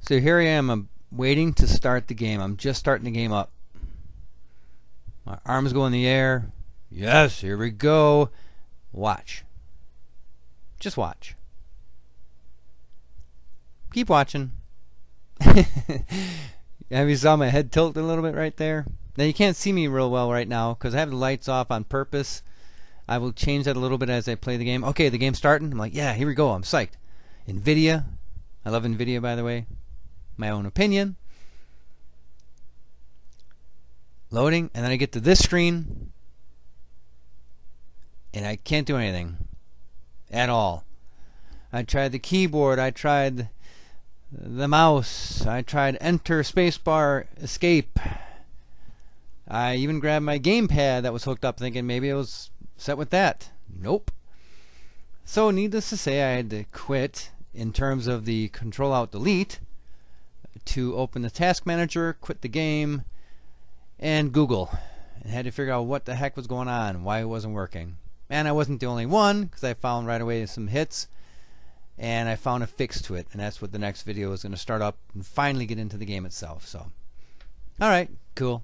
So here I am, I'm waiting to start the game. I'm just starting the game up. My arms go in the air. Yes, here we go. Watch. Just watch. Keep watching. Have you saw my head tilt a little bit right there? Now you can't see me real well right now because I have the lights off on purpose. I will change that a little bit as I play the game. Okay, the game's starting. I'm like, yeah, here we go. I'm psyched. NVIDIA. I love NVIDIA, by the way. My own opinion. Loading, and then I get to this screen, and I can't do anything at all. I tried the keyboard. I tried the mouse. I tried enter, spacebar, escape. I even grabbed my gamepad that was hooked up thinking maybe it was set with that. Nope. So needless to say, I had to quit in terms of the control alt delete to open the task manager, quit the game, and Google. And had to figure out what the heck was going on, why it wasn't working. And I wasn't the only one because I found right away some hits. And I found a fix to it, and that's what the next video is going to start up and finally get into the game itself. So, alright, cool.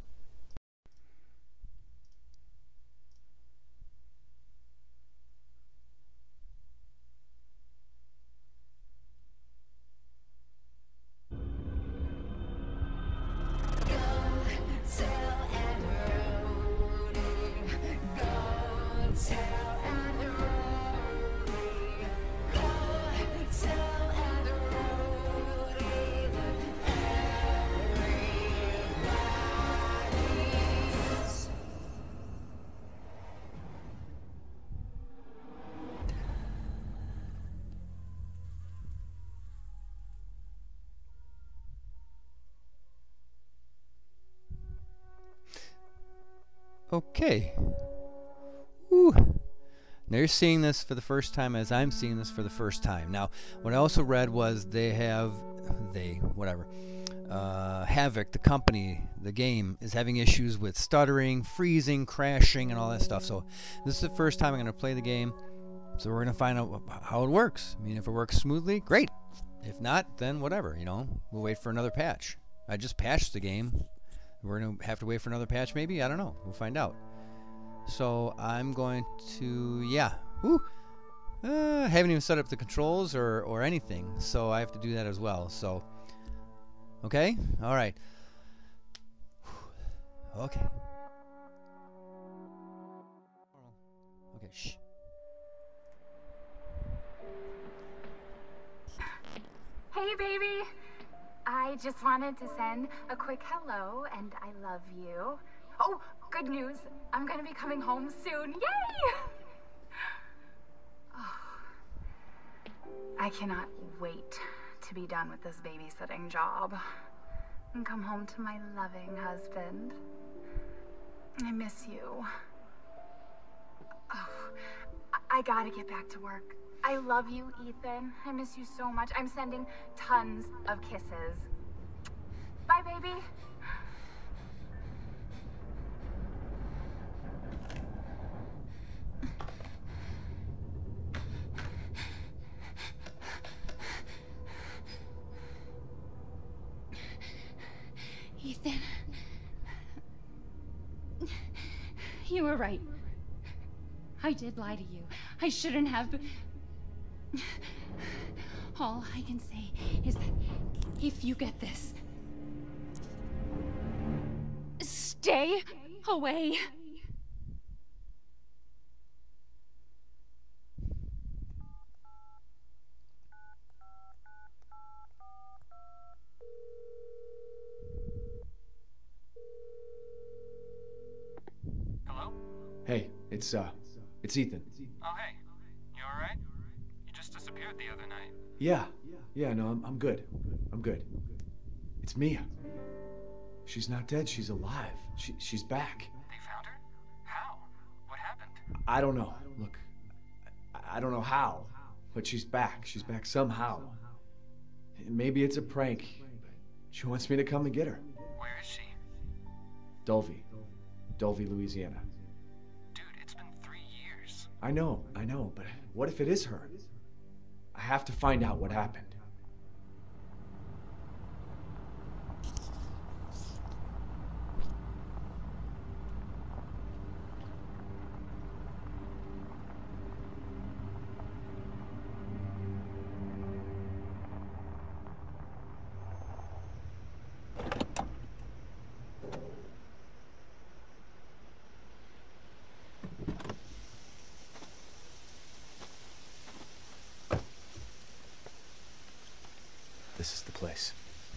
Okay. Whew. Now you're seeing this for the first time as I'm seeing this for the first time. Now, what I also read was Havoc, the company, the game, is having issues with stuttering, freezing, crashing, and all that stuff. So this is the first time I'm going to play the game. So we're going to find out how it works. I mean, if it works smoothly, great. If not, then whatever, you know. We'll wait for another patch. I just patched the game. We're going to have to wait for another patch maybe? I don't know. We'll find out. So I'm going to, yeah. I haven't even set up the controls or anything. So I have to do that as well. So, okay. All right. Okay. Okay, shh. Hey, baby. I just wanted to send a quick hello, and I love you. Oh, good news. I'm going to be coming home soon. Yay! Oh, I cannot wait to be done with this babysitting job and come home to my loving husband. I miss you. Oh, I gotta get back to work. I love you, Ethan. I miss you so much. I'm sending tons of kisses. Bye, baby. Ethan. You were right. I did lie to you. I shouldn't have. All I can say is that if you get this, stay away. Hello? Hey, it's Ethan. Oh, hey. You alright? You just disappeared the other night. Yeah, no, I'm good. I'm good. It's Mia. She's not dead, she's alive. She's back. They found her? How? What happened? I don't know. Look, I don't know how, but she's back. She's back somehow. Maybe it's a prank, but she wants me to come and get her. Where is she? Dulvey, Louisiana. Dude, it's been 3 years. I know, but what if it is her? I have to find out what happened. This is the place.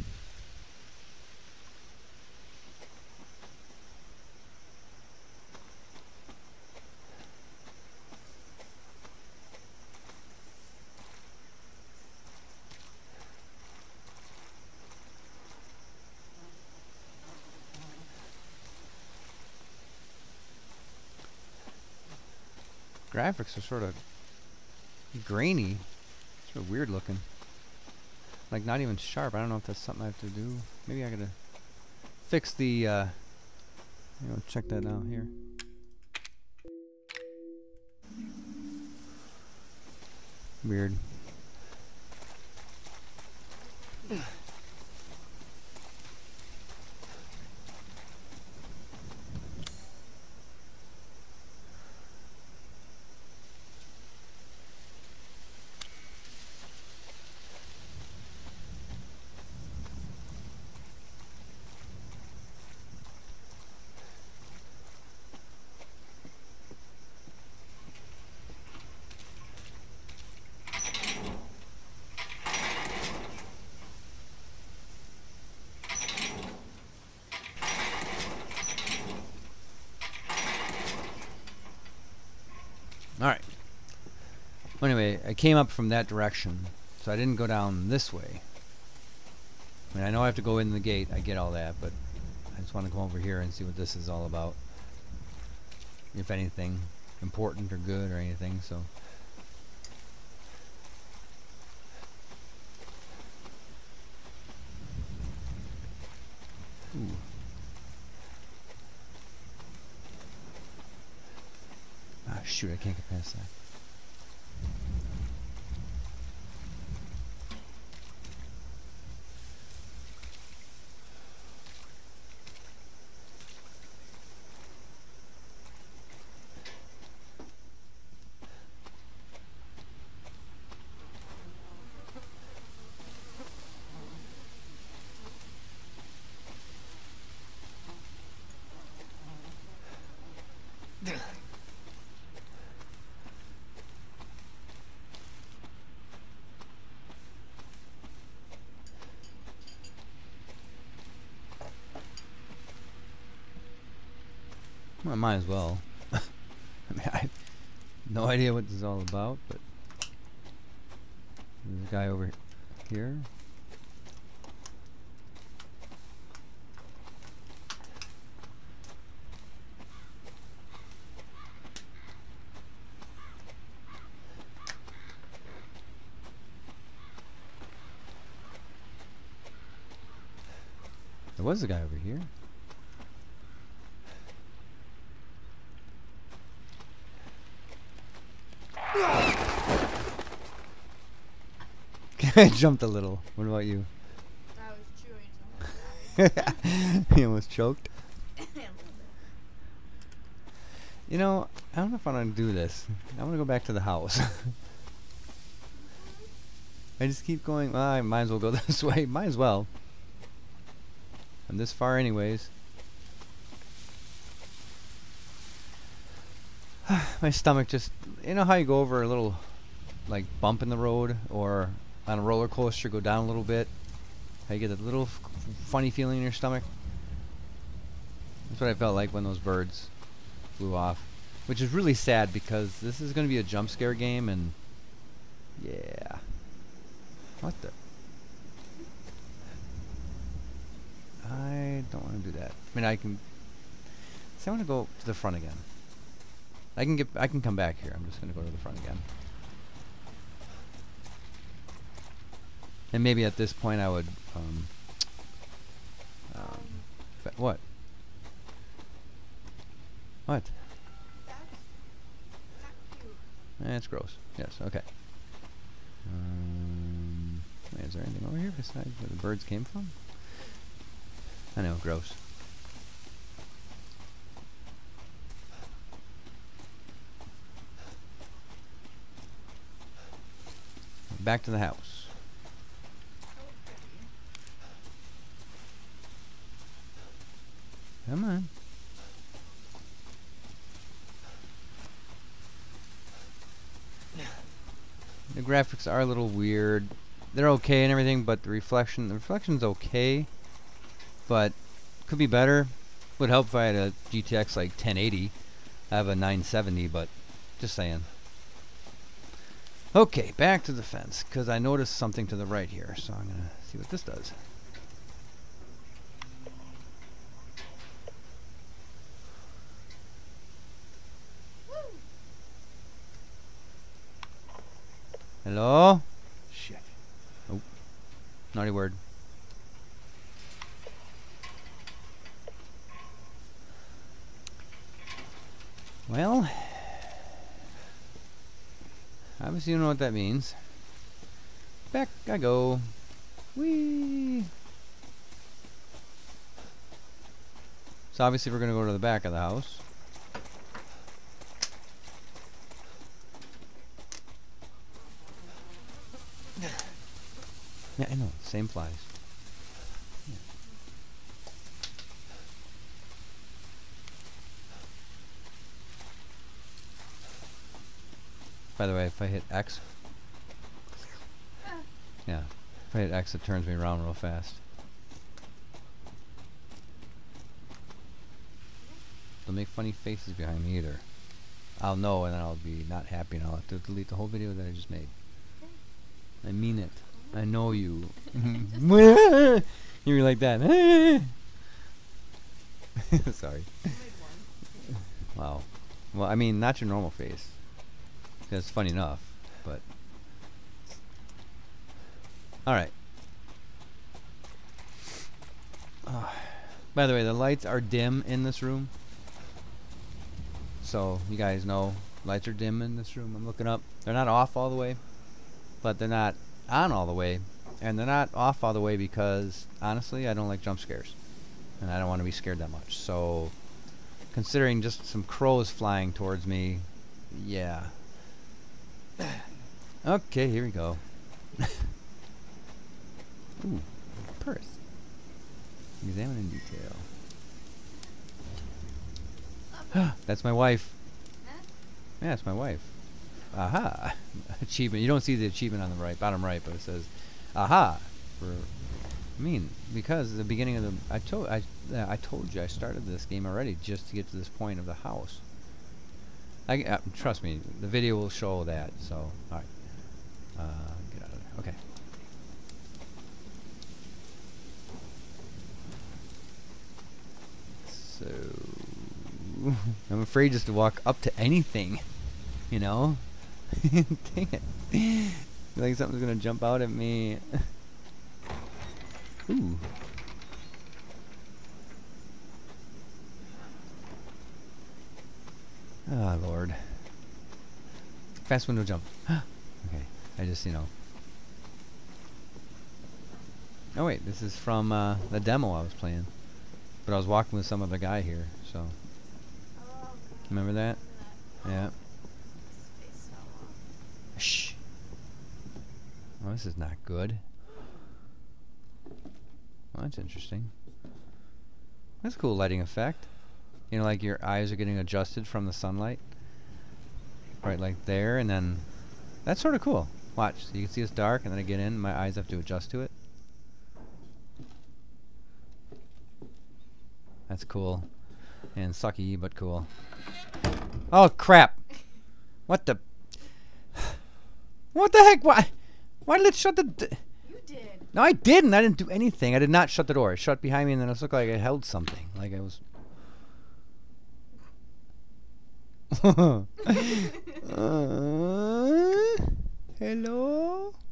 Graphics are sort of grainy. Sort of weird looking. Like not even sharp. I don't know if that's something I have to do. Maybe I gotta fix the check that out here. Weird. Alright. Well, anyway, I came up from that direction, so I didn't go down this way. I mean, I know I have to go in the gate, I get all that, but I just want to go over here and see what this is all about. If anything important or good or anything, so. Ooh. Ah, shoot, I can't get past that. Well, I might as well. I mean, I have no idea what this is all about, but there's a guy over here. There was a guy over here. I jumped a little. What about you? I was chewing something. You almost choked. You know, I don't know if I want to do this. I want to go back to the house. I just keep going. Well, I might as well go this way. Might as well. I'm this far anyways. My stomach just... You know how you go over a little, like, bump in the road? Or on a roller coaster, go down a little bit? How you get a little funny feeling in your stomach? That's what I felt like when those birds flew off. Which is really sad because this is going to be a jump scare game and... Yeah. What the... I don't want to do that. I mean, I can... See, I want to go to the front again. I can come back here. I'm just going to go to the front again. And maybe at this point I would... what? What? It's gross. Yes, okay. Wait, is there anything over here besides where the birds came from? I know, gross. Back to the house. Come on. The graphics are a little weird. they're okay and everything, but the reflection's okay, but could be better. Would help if I had a GTX like 1080. I have a 970, but just saying. Okay, back to the fence, because I noticed something to the right here, so I'm gonna see what this does. Hello? Shit. Oh, naughty word. Well, obviously you know what that means. Back I go. Whee! So obviously we're going to go to the back of the house. Yeah, I know. Same flies. Yeah. By the way, if I hit X, yeah, if I hit X, it turns me around real fast. Don't make funny faces behind me either. I'll know, and then I'll be not happy, and I'll have to delete the whole video that I just made. I mean it. I know you. You were like that. Sorry. Wow. Well, I mean, not your normal face. That's funny enough, but... Alright. By the way, the lights are dim in this room. So, you guys know, lights are dim in this room. I'm looking up. They're not off all the way, but they're not on all the way. And they're not off all the way because, honestly, I don't like jump scares. And I don't want to be scared that much. So, considering just some crows flying towards me, yeah. Okay, here we go. Ooh, purse. Examine in detail. That's my wife. Yeah, it's my wife. Aha! Achievement. You don't see the achievement on the right, bottom right, but it says, aha! For, I mean, because at the beginning of the, I told you I started this game already just to get to this point of the house. Trust me, the video will show that. So, all right, get out of there. Okay. So, I'm afraid just to walk up to anything, you know? Dang it. Like something's gonna jump out at me. Ooh. Ah, Lord. Fast window jump. Okay, I just, you know. Oh wait, this is from the demo I was playing. But I was walking with some other guy here, so. Remember that? Yeah. Shh. Well, this is not good. Well, that's interesting. That's a cool lighting effect. You know, like your eyes are getting adjusted from the sunlight. Right, like there, and then... That's sort of cool. Watch. So you can see it's dark, and then I get in, my eyes have to adjust to it. That's cool. And sucky, but cool. Oh, crap! What the... What the heck? Why did it shut the... You did. No, I didn't. I didn't do anything. I did not shut the door. It shut behind me, and then it looked like I held something. Like I was... Hello?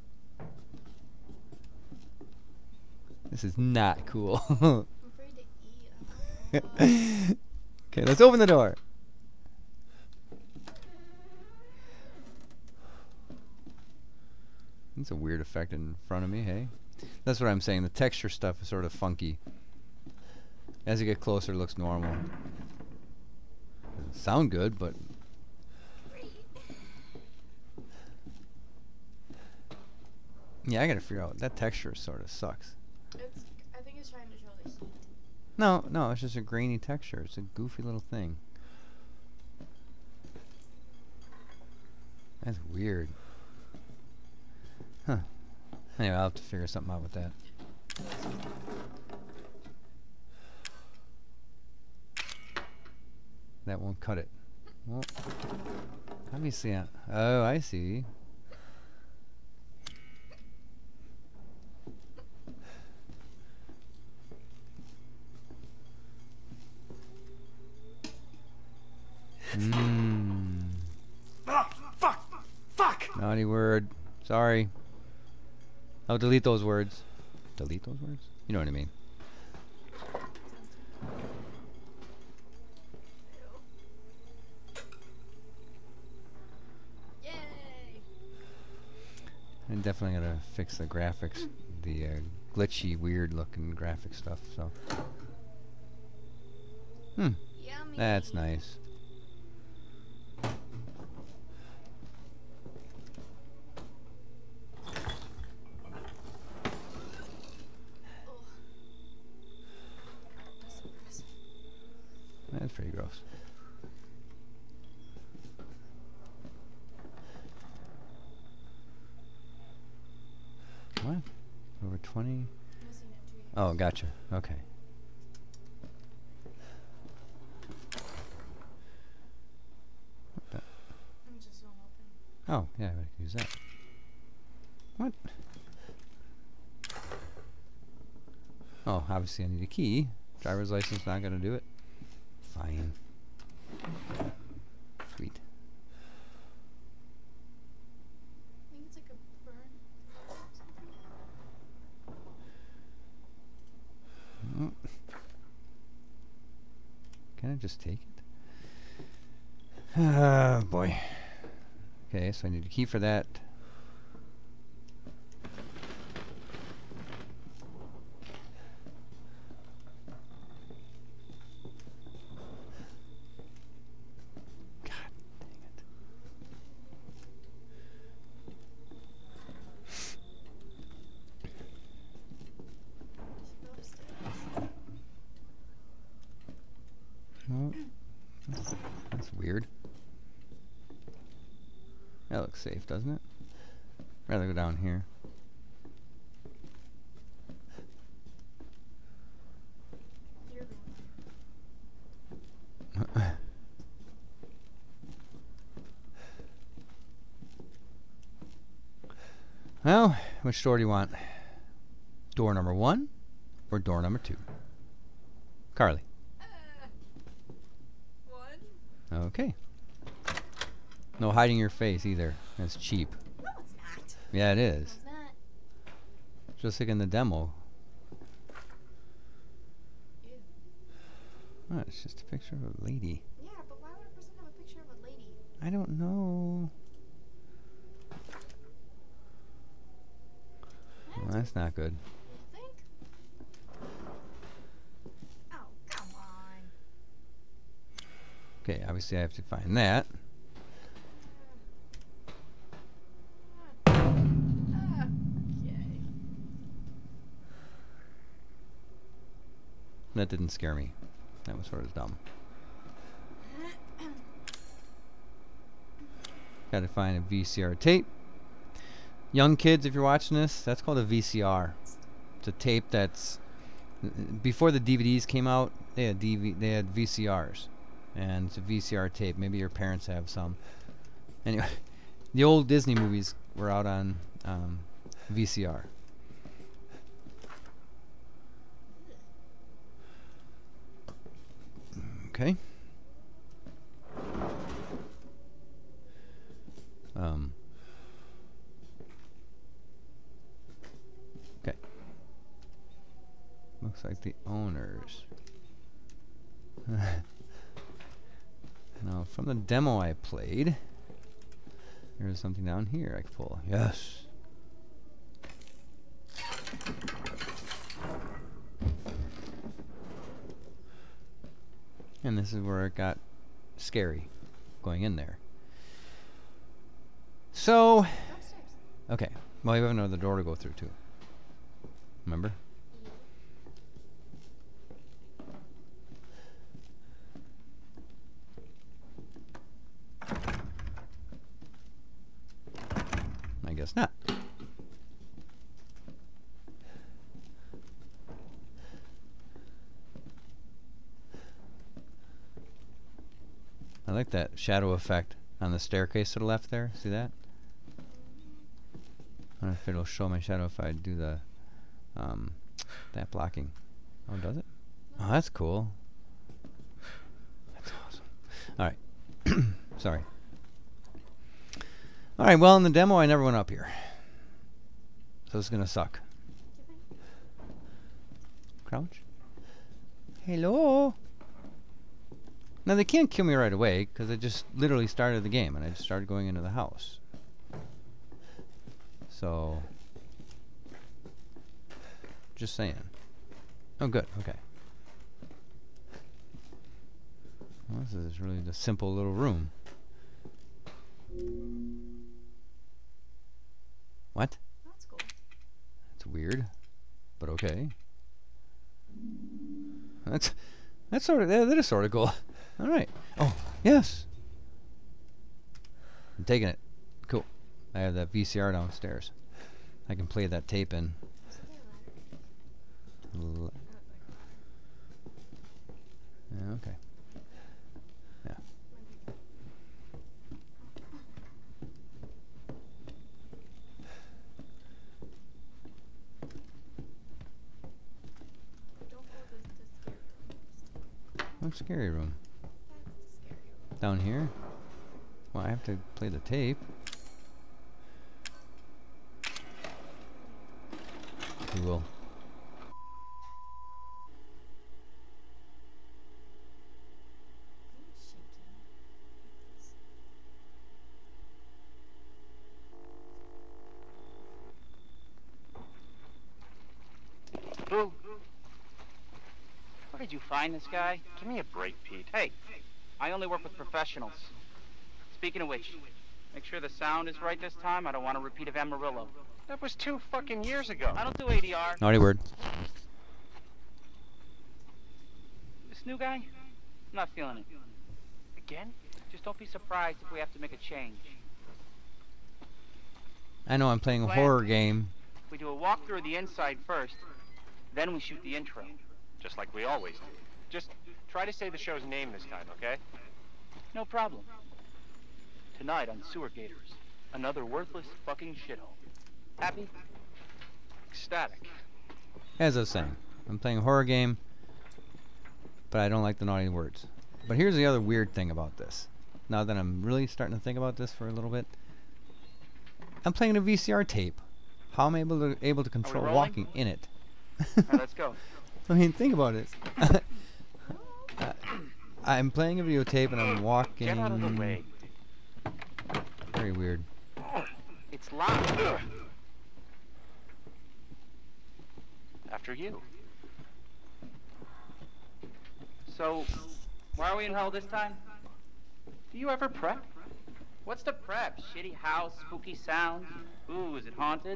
This is not cool. I'm afraid to eat. Okay, let's open the door. That's a weird effect in front of me, hey? That's what I'm saying. The texture stuff is sort of funky. As you get closer, it looks normal. Doesn't sound good, but... Yeah, I gotta figure out. That texture sort of sucks. I think it's trying to show the heat. No, it's just a grainy texture. It's a goofy little thing. That's weird. Huh. Anyway, I'll have to figure something out with that. That won't cut it. Well, obviously, oh, I see. Fuck! Naughty word. Sorry. I'll delete those words. Delete those words? You know what I mean. Yay! I definitely gotta fix the graphics, the glitchy, weird-looking graphic stuff. So, Yummy. that's nice. That's pretty gross. What? Over 20? Oh, gotcha. Okay. What the? Oh, yeah, I can use that. What? Oh, obviously I need a key. Driver's license not gonna do it. Fine. Sweet. I think it's like a burn. Can I just take it? Oh boy. Okay, so I need a key for that. Oh, that's weird. That looks safe, doesn't it? Rather go down here. You're Well, which door do you want? Door number 1 or door number 2? Carly. 1. Okay. No hiding your face either. That's cheap. No, it's not. Yeah, it No, is. it's not. Just like in the demo. Ew. Oh, it's just a picture of a lady. Yeah, but why would a person have a picture of a lady? I don't know. Well, that's not good. You think? Oh, come on. Okay, obviously I have to find that. Okay. That didn't scare me. That was sort of dumb. Gotta find a VCR tape. Young kids, if you're watching this, that's called a VCR. It's a tape that's... Before the DVDs came out, they had VCRs. And it's a VCR tape. Maybe your parents have some. Anyway, the old Disney movies were out on VCR. Okay. Okay. Looks like the owners. Now, from the demo I played, there's something down here I can pull. Yes. And this is where it got scary, going in there. So, Upstairs. okay. Well, you have another door to go through, too. Remember? I guess not. that shadow effect on the staircase to the left there. See that? I don't know if it'll show my shadow if I do the that blocking. Oh, does it? Oh, that's cool. That's awesome. All right. Sorry. All right. Well, in the demo, I never went up here, so it's gonna suck. Crouch. Hello. Now they can't kill me right away because I just literally started the game and I just started going into the house. So, just saying. Oh, good. Okay. Well, this is really the simple little room. What? That's cool. That's weird, but okay. That's sort of that is sort of cool. All right. Oh, yes. I'm taking it. Cool. I have that VCR downstairs. I can play that tape in. Yeah, okay. Yeah. What scary room? Down here? Well, I have to play the tape. Cool. Boo. Where did you find this guy? Give me a break, Pete. Hey, I only work with professionals. Speaking of which, make sure the sound is right this time. I don't want a repeat of Amarillo. That was 2 fucking years ago. I don't do ADR. Naughty word. This new guy? I'm not feeling it. Again? Just don't be surprised if we have to make a change. I know I'm playing a Plan. horror game. We do a walkthrough of the inside first, then we shoot the intro. Just like we always do. Just try to say the show's name this time, okay? No problem. Tonight on Sewer Gators, another worthless fucking shithole. Happy? Ecstatic. As I was saying, I'm playing a horror game, but I don't like the naughty words. But here's the other weird thing about this. Now that I'm really starting to think about this for a little bit, I'm playing a VCR tape. How am I able to control rolling? walking in it? All right, let's go. I mean, think about it. I'm playing a videotape and I'm walking. Get out of the way. Very weird. It's locked. After you. So, why are we in hell this time? Do you ever prep? What's the prep? Shitty house, spooky sounds? Ooh, is it haunted?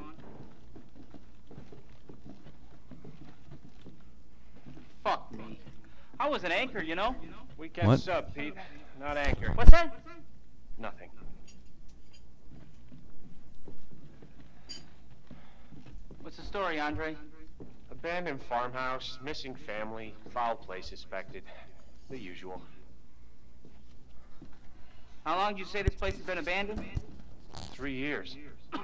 Fuck me. I was an anchor, you know? Weekend What? sub, Pete. Not anchor. What's that? Nothing. What's the story, Andre? Abandoned farmhouse, missing family, foul play suspected. The usual. How long did you say this place has been abandoned? 3 years.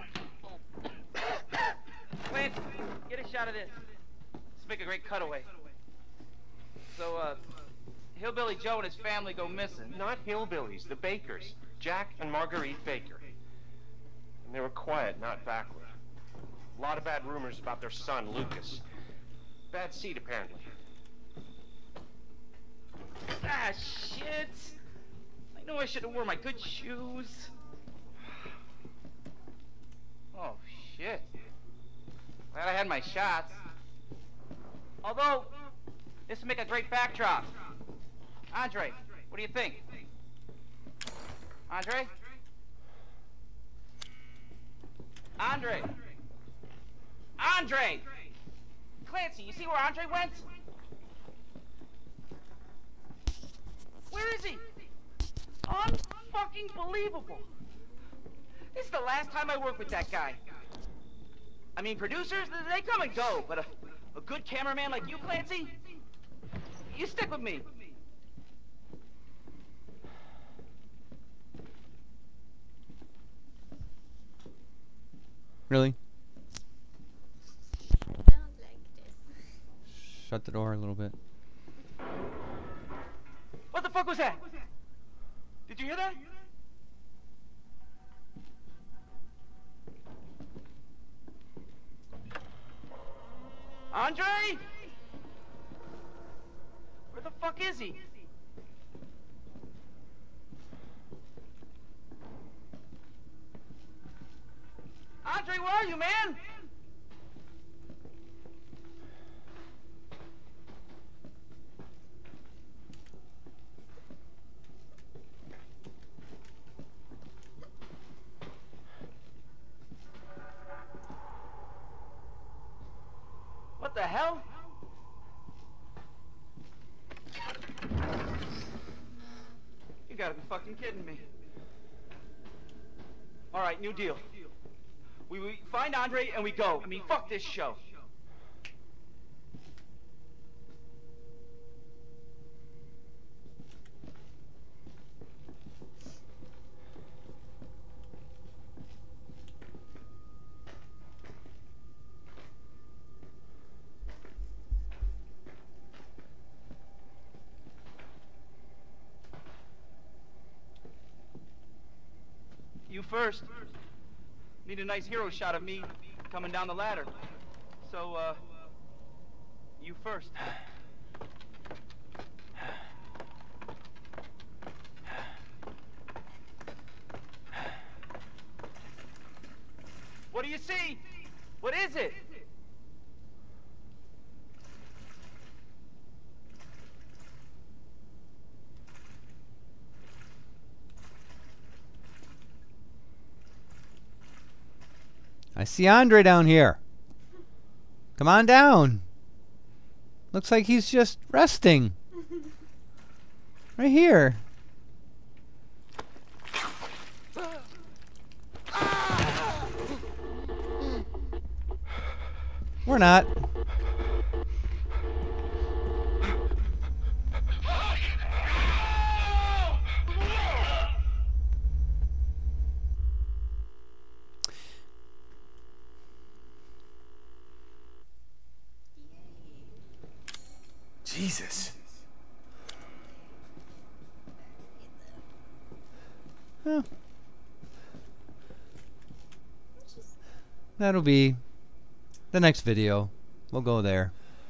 Clint, get a shot of this. Let's make a great cutaway. So, Hillbilly Joe and his family go missing. Not hillbillies, the Bakers. Jack and Marguerite Baker. And they were quiet, not backward. A lot of bad rumors about their son, Lucas. Bad seed, apparently. Ah, shit! I know I should have worn my good shoes. Oh, shit. Glad I had my shots. Although, this would make a great backdrop. Andre, what do you think? Andre? Andre! Andre! Clancy, you see where Andre went? Where is he? Unfucking believable. This is the last time I work with that guy. I mean, producers, they come and go, but a good cameraman like you, Clancy, you stick with me. Really? Don't like this. Shut the door a little bit. What the fuck was that? Did you hear that? Andre? Where the fuck is he? Andre, where are you, man? What the hell? You gotta be fucking kidding me. All right, new deal. We find Andre and we go. I mean, fuck this show. You first. Need a nice hero shot of me coming down the ladder. So, you first. What do you see? What is it? I see Andre down here. Come on down. Looks like he's just resting. Right here. We're not. Jesus. Huh. That'll be the next video. We'll go there.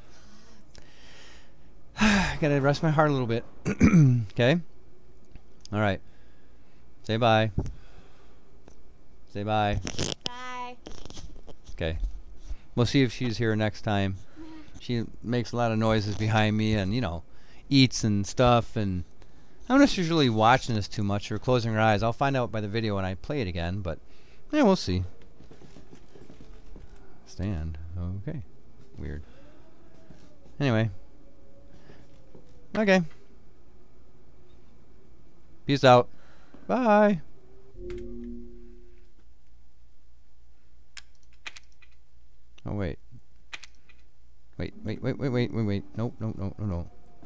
Gotta rest my heart a little bit. Okay? Alright. Say bye. Say bye. Bye. Okay. We'll see if she's here next time. She makes a lot of noises behind me and, you know, eats and stuff. And I don't know if she's really watching this too much or closing her eyes. I'll find out by the video when I play it again. But, yeah, we'll see. Stand. Okay. Weird. Anyway. Okay. Peace out. Bye. Oh, wait. Wait. Nope. No.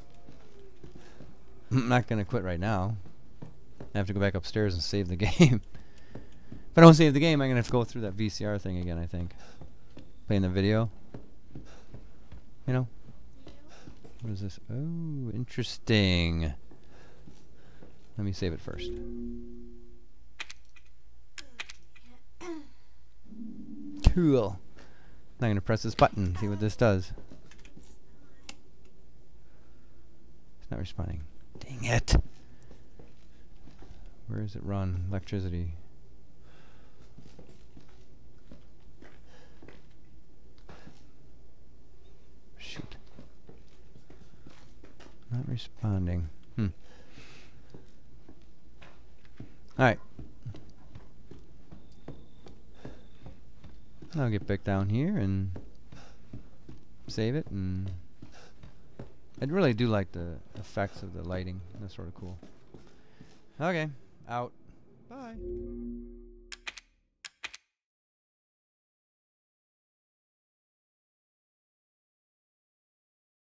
I'm not going to quit right now. I have to go back upstairs and save the game. If I don't save the game, I'm going to have to go through that VCR thing again, I think. Playing the video. You know? What is this? Oh, interesting. Let me save it first. Cool. Now I'm going to press this button, see what this does. It's not responding. Dang it. Where does it run? Electricity. Shoot. Not responding. Alright. I'll get back down here and save it, and I really do like the effects of the lighting. That's sort of cool. Okay, out. Bye.